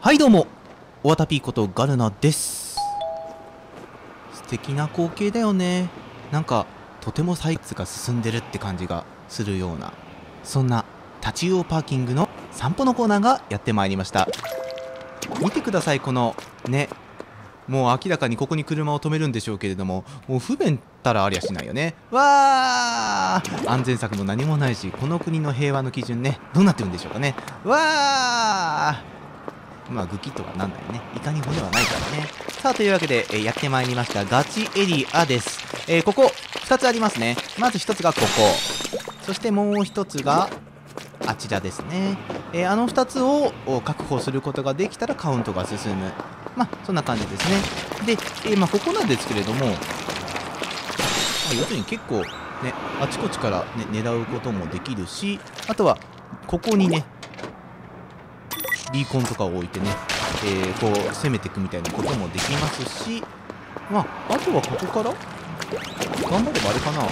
はいどうも、オワタピーことガルナです。素敵な光景だよね。なんかとても採掘が進んでるって感じがするような、そんな立ち用パーキングの散歩のコーナーがやってまいりました。見てください、このね、もう明らかにここに車を止めるんでしょうけれども、もう不便たらありゃしないよね。わー、安全策も何もないし、この国の平和の基準ね、どうなってるんでしょうかね。わー、まあグキッとかなんないね。イカに骨はないからね。さあというわけで、やってまいりましたガチエリアです。ここ2つありますね。まず1つがここ、そしてもう1つがあちらですね。あの2つを確保することができたらカウントが進む。まあそんな感じですね。で、まあここなんですけれども、要するに結構ね、あちこちから、ね、狙うこともできるし、あとはここにねビーコンとかを置いてね、こう攻めていくみたいなこともできますし、まああとはここから頑張ればあれかな、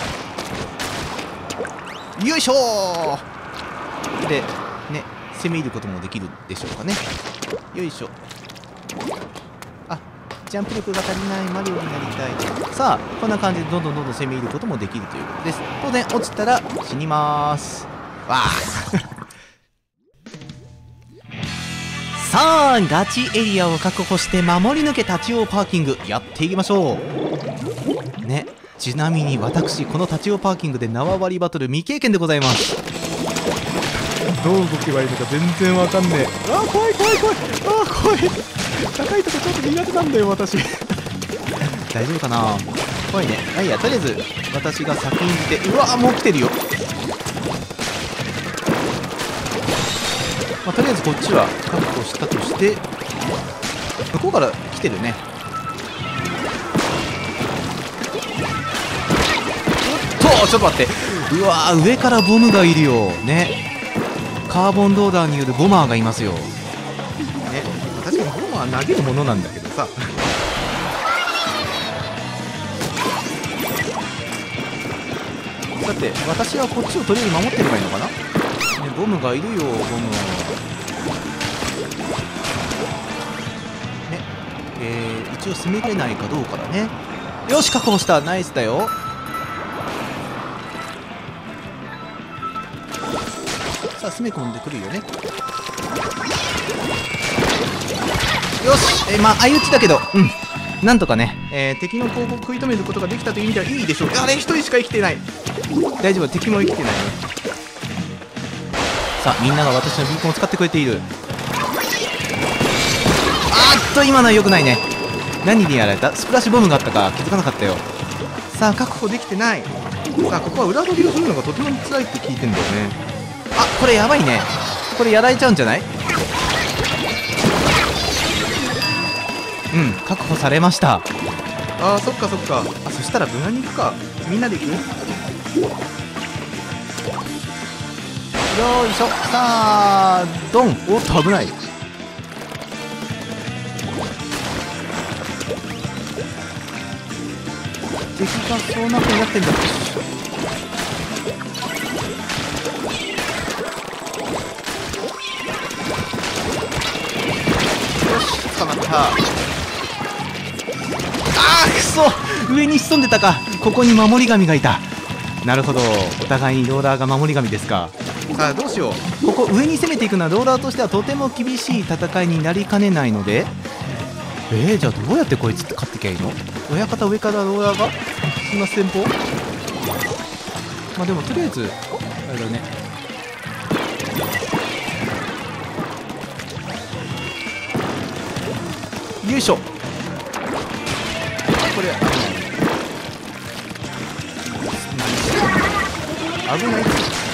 よいしょーでね、攻め入ることもできるでしょうかね。よいしょ。あ、ジャンプ力が足りないマリオになりたい。さあこんな感じでどんどん攻め入ることもできるということです。当然落ちたら死にまーす。わーさあガチエリアを確保して守り抜け立ち用パーキングやっていきましょうね。ちなみに私この立ち用パーキングで縄張りバトル未経験でございます。どう動けばいいのか全然わかんねえ。あー怖い怖い怖い、あー怖い、高いとこちょっと苦手なんだよ私大丈夫かな、怖いね。あ、いやとりあえず私が先に出て、うわーもう来てるよ。まあ、とりあえずこっちは確保したとして、向こうから来てるね。おっとちょっと待って、うわー上からボムがいるよね。カーボンローダーによるボマーがいますよね。確かにボマー投げるものなんだけどさだって私はこっちをとりあえず守ってればいいのかな、ね、ボムがいるよボムね。一応攻めれないかどうかだね。よし確保した、ナイスだよ。さあ攻め込んでくるよね。よし、まあ相打ちだけど、なんとかね、敵の攻撃を食い止めることができたという意味ではいいでしょう。あれ1人しか生きてない。大丈夫、敵も生きてないね。さあみんなが私のビーコンを使ってくれている。今のは良くないね。何にやられた？スプラッシュボムがあったか気づかなかったよ。さあ確保できてない。さあここは裏取りをするのがとても辛いって聞いてんだよね。あ、これやばいね。これやられちゃうんじゃない？確保されました。あーそっかそっか。あ、そしたら無難に行くか。みんなで行く？よーいしょ。さあドン。おっと危ない。敵がそうな風になってんだ。よし捕まった。くそ上に潜んでたか。ここに守り神がいた。なるほど、お互いにローラーが守り神ですか。さあどうしよう。ここ上に攻めていくのはローラーとしてはとても厳しい戦いになりかねないので、じゃあどうやってこいつって勝ってきゃいいの？親方上からローラーがそんな戦法？まあでもとりあえずあれだね。よいしょ。これ危ない。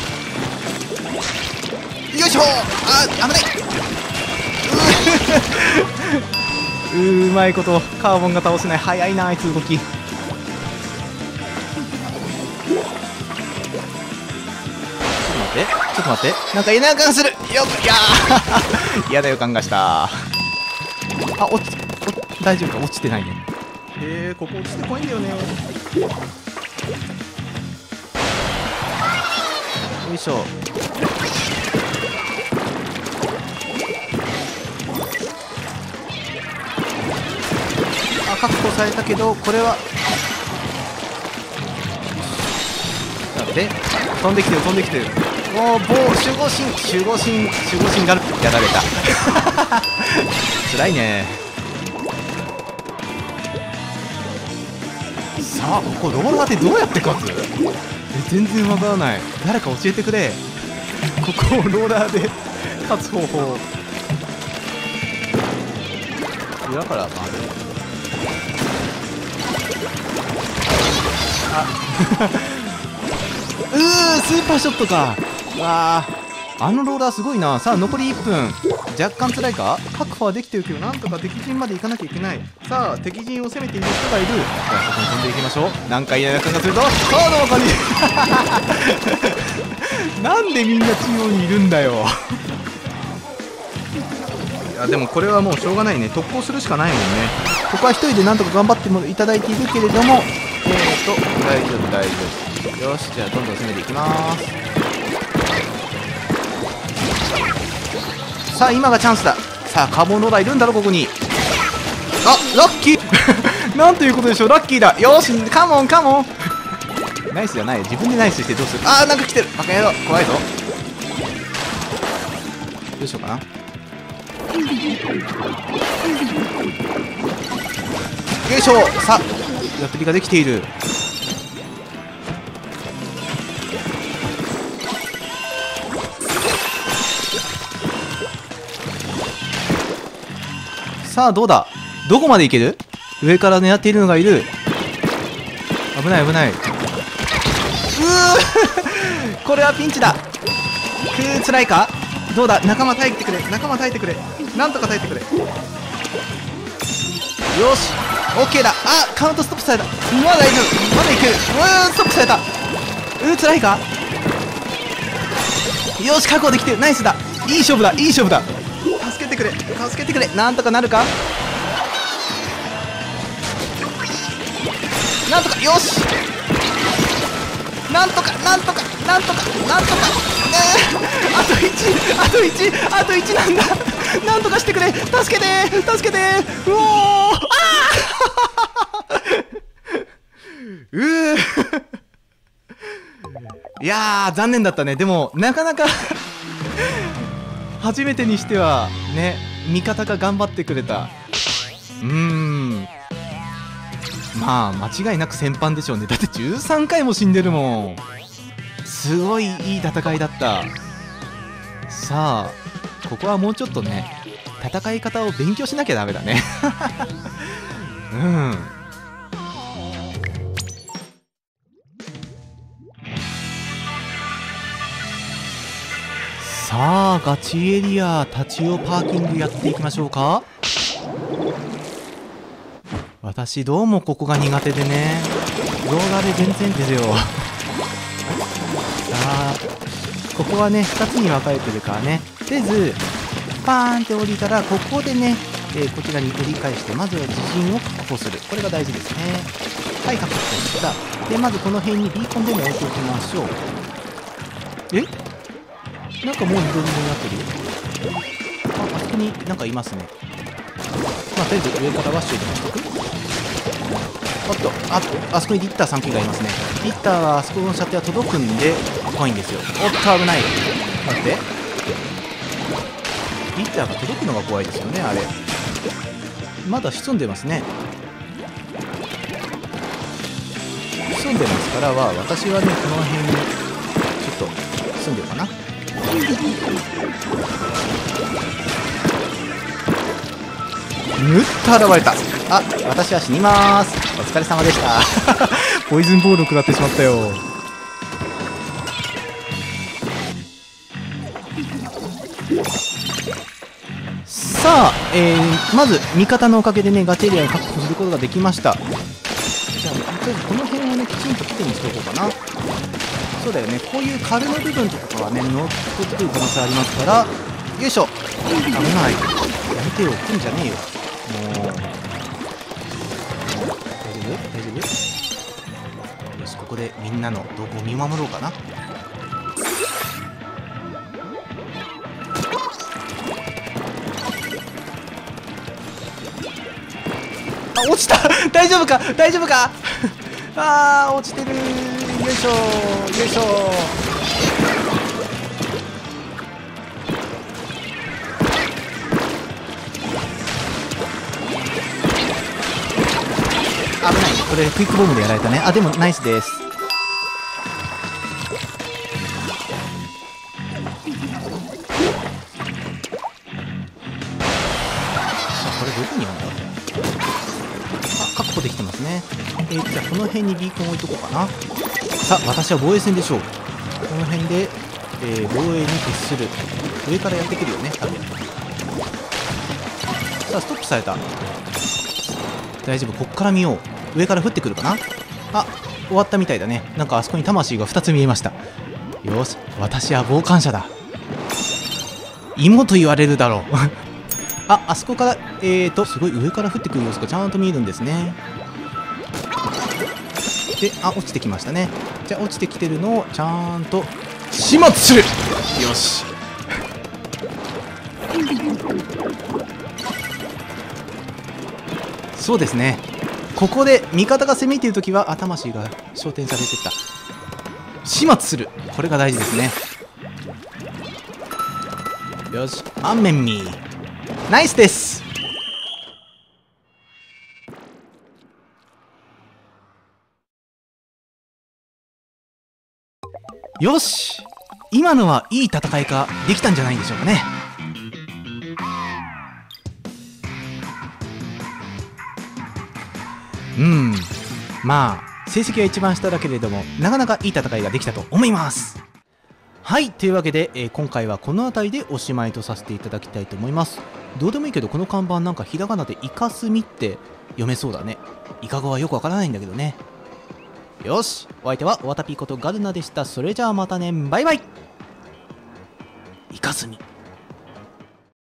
よいしょ。あ、危ない。うまいことカーボンが倒せない。早いなあいつ動き。ちょっと待って、なんか嫌な予感がする。よっ、いやー嫌な予感がした。あ、大丈夫か、落ちてないね。ここ落ちてこいんだよね。よいしょ。 確保されたけど、これはで飛んできてる飛んできてる。おお、守護神ガルやられた辛いね。さあここローラーでどうやって勝つ？全然わからない。誰か教えてくれ。ここをローラーで勝つ方法。裏から回る。スーパーショットか。わあのローラーすごいな。さあ残り1分。若干辛いか。確保はできてるけど、なんとか敵陣まで行かなきゃいけない。さあ敵陣を攻めている人がいる。じゃあそこに飛んでいきましょう。何回やらかがすると、さあどうかになんでみんな中央にいるんだよいやでもこれはもうしょうがないね。特攻するしかないもんね。ここは一人でなんとか頑張ってもいただいているけれども、大丈夫大丈夫。よし、じゃあどんどん攻めていきます。さあ今がチャンスだ。さあカーボンローラーいるんだろここに。あ、ラッキーなんということでしょう。ラッキーだ。よし、カモンカモンナイスじゃない。自分でナイスしてどうする。あーなんか来てる。バカ野郎怖いぞ。どうしようかな。よいしょ。さあヤプリができている。さあどうだ。どこまでいける。上から狙っているのがいる。危ない危ない。これはピンチだ。辛いか。どうだ。仲間耐えてくれ。仲間耐えてくれ。なんとか耐えてくれ。よし OK だ。あ、カウントストップされた。まだ大丈夫。まだいける。ストップされた。辛いか。よし確保できてる。ナイスだ。いい勝負だいい勝負だ。助けてくれ助けてくれ。なんとかなるか。なんとか。よしなんとかなんとかなんとかなんとか。あと1あと1あと1なんだ。なんとかしてくれ。助けて助けて。うおーあいやー残念だったね。でもなかなか初めてにしてはね、味方が頑張ってくれた。まあ間違いなく先般でしょうね。だって13回も死んでるもん。すごいいい戦いだった。さあここはもうちょっとね戦い方を勉強しなきゃダメだねさあガチエリア立ち寄パーキングやっていきましょうか。私どうもここが苦手でね、ローラーで全然出るよさあここはね2つに分かれてるからね。とりあえずパーンって降りたらここでね、こちらに折り返してまずは自陣を確保する。これが大事ですね。はい確保した。でまずこの辺にビーコンでも置いておきましょう。なんかもう緑色になってるよ。あそこになんかいますね。まあとりあえず上からワッシュでもしとく。おっとあそこにリッター3機がいますね。リッターはあそこの射程は届くんで怖いんですよ。おっと危ない。待って、リッターが届くのが怖いですよね。あれまだ潜んでますね。潜んでますからは私はねこの辺にちょっと住んでるかな。ぬっと現れた。あ、私は死にまーす。お疲れ様でしたポイズンボールを食らってしまったよ。さあ、まず味方のおかげでねガチエリアを確保することができました。じゃあとりあえずこの辺をねきちんときれいにしておこうかな。そうだよね、こういう軽の部分とかはね乗っ取ってくる可能性ありますから。よいしょ。危ない。やめてよ、来るんじゃねえよ。もう大丈夫。よしここでみんなの動向を見守ろうかな。 あ、落ちた大丈夫か大丈夫かあー、落ちてる。よいしょよいしょ。危ない。これクイックボムでやられたね。あ、でもナイスです。これどこにあるんだ。あ、確保できてますね。じゃあこの辺にビーコン置いとこうかな。さあ、私は防衛戦でしょう。この辺で、防衛に徹する。上からやってくるよね、多分。さあ、ストップされた。大丈夫、こっから見よう。上から降ってくるかな。あ、終わったみたいだね。なんかあそこに魂が2つ見えました。よし、私は傍観者だ。芋と言われるだろうあ、あそこからすごい上から降ってくる様子がちゃんと見えるんですね。で、あ、落ちてきましたね。じゃあ落ちてきてるのをちゃんと始末する。よしそうですね。ここで味方が攻めているときは魂が昇天されてった。始末する、これが大事ですね。よし、アンメンミーナイスです。よし、今のはいい戦いができたんじゃないでしょうかね。まあ成績は一番下だけれども、なかなかいい戦いができたと思います。はい、というわけで、今回はこの辺りでおしまいとさせていただきたいと思います。どうでもいいけど、この看板なんかひらがなでイカスミって読めそうだね。イカ語はよくわからないんだけどね。よし、お相手はわたぴことガルナでした。それじゃあまたね、バイバイ。イカスミ。